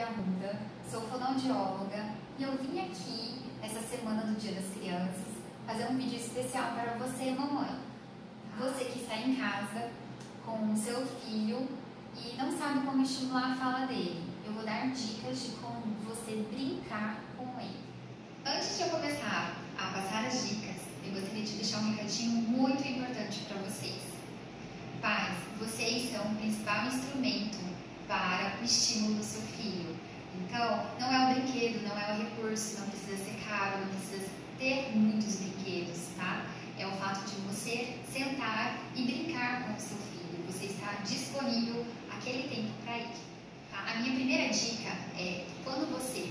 Arruda, sou fonoaudióloga e eu vim aqui, essa semana do Dia das Crianças, fazer um vídeo especial para você, mamãe. Você que está em casa com o seu filho e não sabe como estimular a fala dele. Eu vou dar dicas de como você brincar com ele. Antes de eu começar a passar as dicas, eu gostaria de deixar um recadinho muito importante para vocês. Pais, vocês são o principal instrumento para o estímulo do seu filho. Então, não é o brinquedo, não é o recurso, não precisa ser caro, não precisa ter muitos brinquedos, tá? É o fato de você sentar e brincar com o seu filho. Você está disponível aquele tempo para ele. Tá? A minha primeira dica é, quando você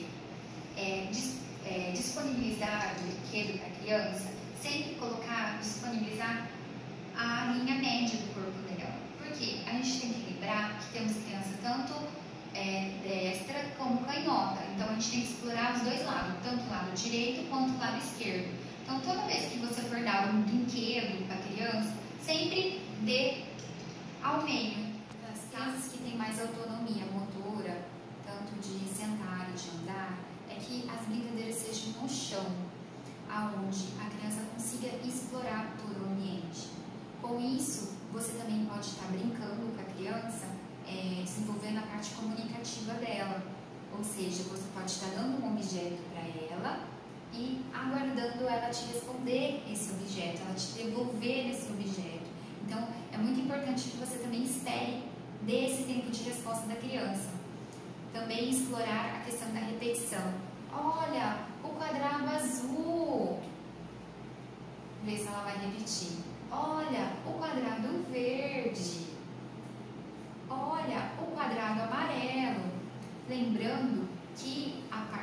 disponibilizar o brinquedo para a criança, sempre disponibilizar a linha média do corpo dela. Porque a gente tem que lembrar que temos criança tanto destra como canhota. Então a gente tem que explorar os dois lados, tanto o lado direito quanto o lado esquerdo. Então toda vez que você for dar um brinquedo para a criança, sempre dê ao meio. As crianças que têm mais autonomia motora, tanto de sentar e de andar, é que as brincadeiras sejam no chão, aonde a criança consiga explorar todo o ambiente. Com isso, você também pode estar brincando com a criança, desenvolvendo a parte comunicativa dela. Ou seja, você pode estar dando um objeto para ela e aguardando ela te responder esse objeto, ela te devolver esse objeto. Então, é muito importante que você também espere desse tempo de resposta da criança. Também explorar a questão da repetição. Olha, o quadrado azul. Vê se ela vai repetir. Olha, o quadrado verde. Olha, o quadrado amarelo. Lembrando que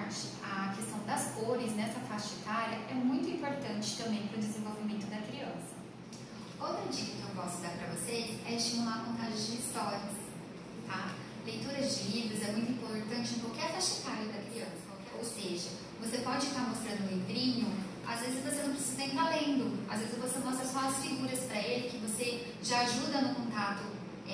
a questão das cores nessa faixa etária é muito importante também para o desenvolvimento da criança. Outra dica que eu posso dar para vocês é estimular a contagem de histórias. Tá? Leituras de livros é muito importante em qualquer faixa etária da criança. Ou seja, você pode estar mostrando um livrinho, às vezes você não precisa nem estar lendo, às vezes você mostra só as figuras para ele, que você já ajuda no contato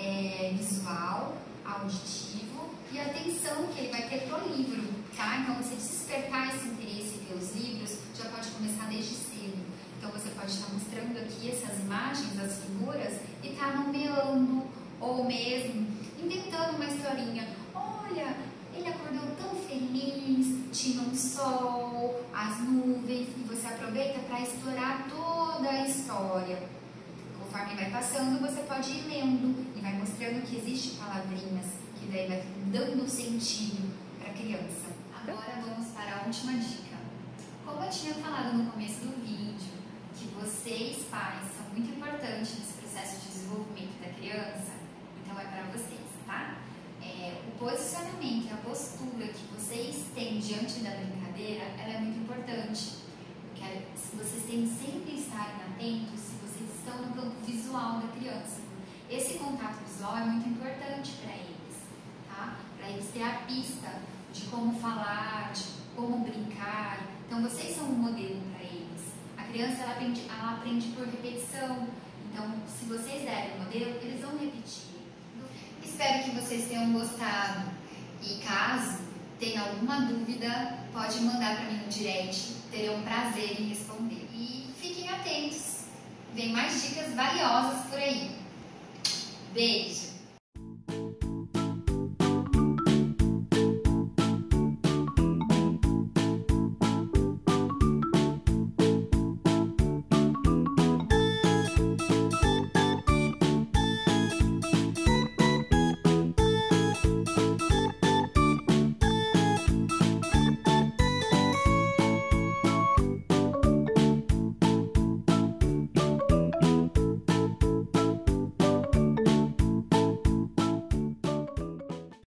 visual, auditivo e a atenção que ele vai ter para o livro, tá? Então, você despertar esse interesse pelos livros já pode começar desde cedo. Então, você pode estar mostrando aqui essas imagens, as figuras, e estar nomeando, ou mesmo inventando uma historinha. Olha, ele acordou tão feliz, tinha um sol, as nuvens, e você aproveita para explorar toda a história. Conforme vai passando, você pode ir lendo e vai mostrando que existem palavrinhas, que daí vai dando sentido para a criança. Agora vamos para a última dica. Como eu tinha falado no começo do vídeo, que vocês, pais, são muito importantes nesse processo de desenvolvimento da criança, então é para vocês, tá? O posicionamento e a postura que vocês têm diante da brincadeira, ela é muito importante. Porque vocês têm que sempre estarem atentos se vocês estão no campo visual da criança. Esse contato visual é muito importante para eles, tá? Para eles terem a pista de como falar, de como brincar. Então, vocês são um modelo para eles. A criança, ela aprende por repetição. Então, se vocês derem o modelo, eles vão repetir. Espero que vocês tenham gostado. E caso tenha alguma dúvida, pode mandar para mim no direct. Terei um prazer em responder. E fiquem atentos. Vem mais dicas valiosas por aí. Beijo!